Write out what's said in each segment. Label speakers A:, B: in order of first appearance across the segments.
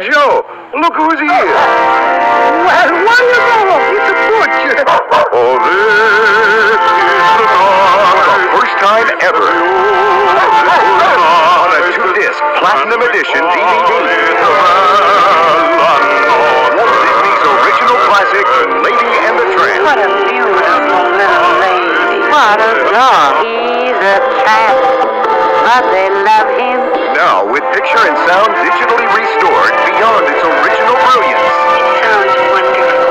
A: show. Look who's here.
B: Well, wonderful. It's a butcher.
A: Oh, this is the night. For the first time ever. On a 2-disc Platinum Edition DVD. Walt Disney's original classic, Lady and the Tramp.
B: What a beautiful little lady. What a dog. He's a tramp, but they love him.
A: Now, with picture and sound digitally restored beyond its original brilliance.
B: It sounds wonderful.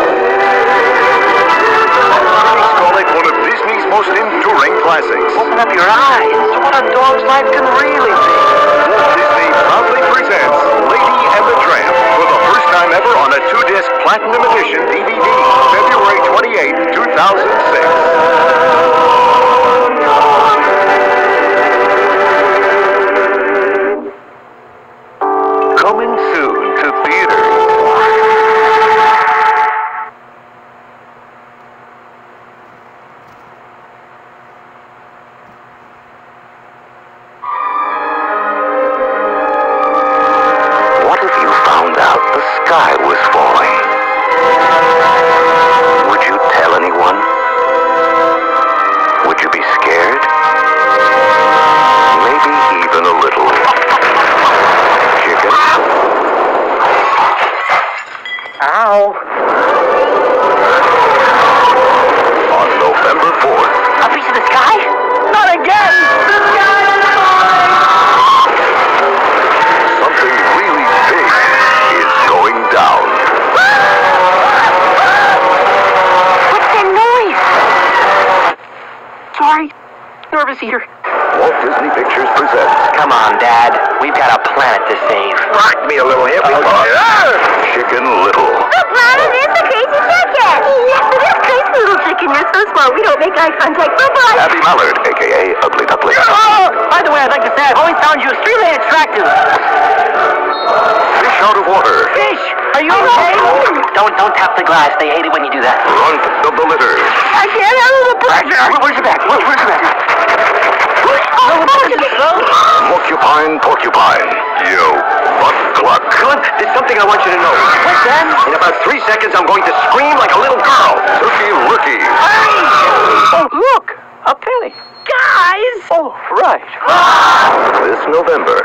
A: Critics call it one of Disney's most enduring classics.
B: Open up your eyes to what a dog's life can really be.
A: Walt Disney proudly presents Lady and the Tramp for the first time ever on a 2-disc Platinum Edition DVD, February 28, 2006. Coming soon to theaters. What if you found out the sky was falling? Would you tell anyone? Would you be scared? Maybe even a little. Chicken?
B: Ow.
A: On November 4th.
B: A piece of the sky? Not again! The sky is falling!
A: Something really big is going down.
B: What's that noise? Sorry. Nervous eater.
A: Walt Disney Pictures presents.
B: Come on, Dad. We've got a planet to save.
A: Rock me a little here. Chicken Little.
C: The planet is the crazy chicken! Yes, it is crazy little chicken. You're so smart. We don't make eye contact. Bye-bye.
A: Abby Mallard, a.k.a. Ugly Duckling.
B: Oh, by the way, I'd like to say I've always found you extremely attractive.
A: Fish out of water.
B: Fish, are you okay? Don't tap the glass. They hate it when you do that.
A: Runt of the litter.
B: I can't handle the pressure. Where's your back? Where's your back?
A: Porcupine. You butt gluck.
D: Good. There's something I want you to know.
B: What's that?
D: In about 3 seconds, I'm going to scream like a little girl.
A: Turkey Lurkey.
B: Oh, look, a penny. Guys! Oh, right.
A: This November.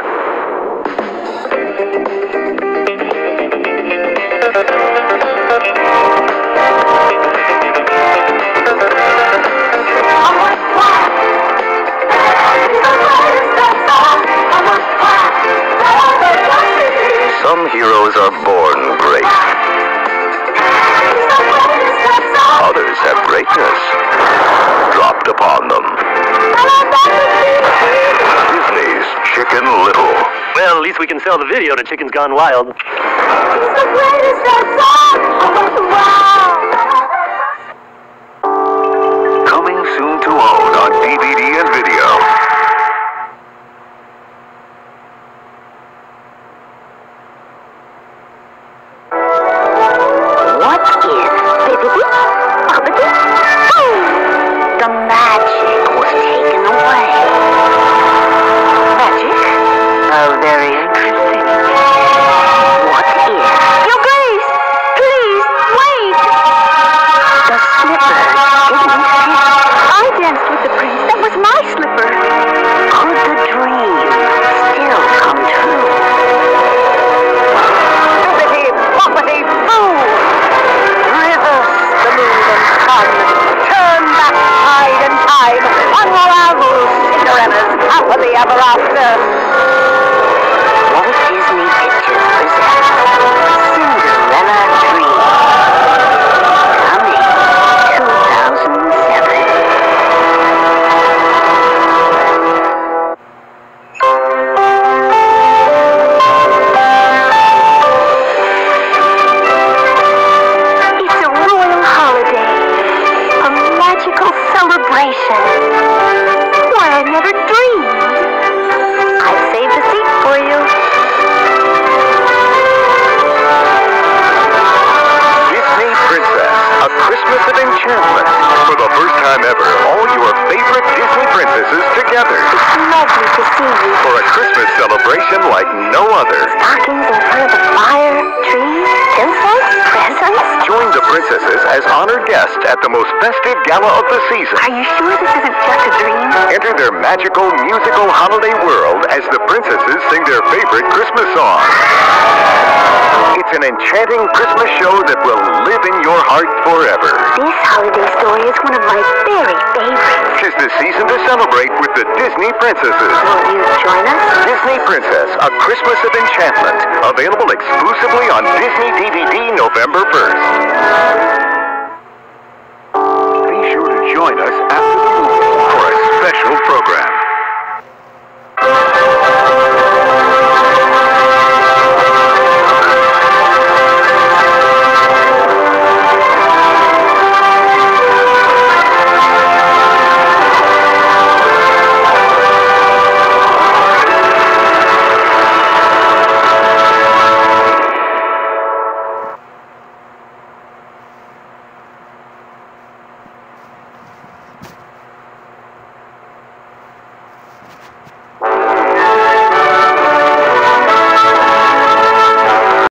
A: Some heroes are born great. Others have greatness dropped upon them. Disney's Chicken Little.
D: Well, at least we can sell the video to Chicken's Gone Wild.
A: Coming soon to own on DVD and video.
C: What is bibbidi-bobbidi-boo? The magic was taken away.
B: Magic? Oh, very interesting.
C: What is? Your Grace, please wait. The slipper didn't fit. I danced with the prince. That was my slipper. Could the dream still come true?
B: Bibbidi-bobbidi-boo! Rivers, the moon and sun, turn back tide and time, unravel Cinderella's happily ever after.
C: Walt Disney Pictures presents Cinderella Dream. Coming 2007. It's a royal holiday, a magical celebration. Why, I never dreamed. I've saved a seat for you.
A: Disney Princess, a Christmas of enchantment. For the first time ever, all your favorite Disney princesses together.
C: It's lovely to see you.
A: For a Christmas celebration like no other.
C: Stockings in front of the fire.
A: princesses as honored guests at the most festive gala of the season.
C: Are you sure this isn't just a dream?
A: Enter their magical musical holiday world as the princesses sing their favorite Christmas song. It's an enchanting Christmas show that will live in your heart forever.
C: This holiday story is one of my very favorites.
A: 'Tis the season to celebrate with the Disney Princesses.
C: Will you join us?
A: Disney Princess, A Christmas of Enchantment. Available exclusively on Disney DVD November 1st. Be sure to join us after the movie for a special program.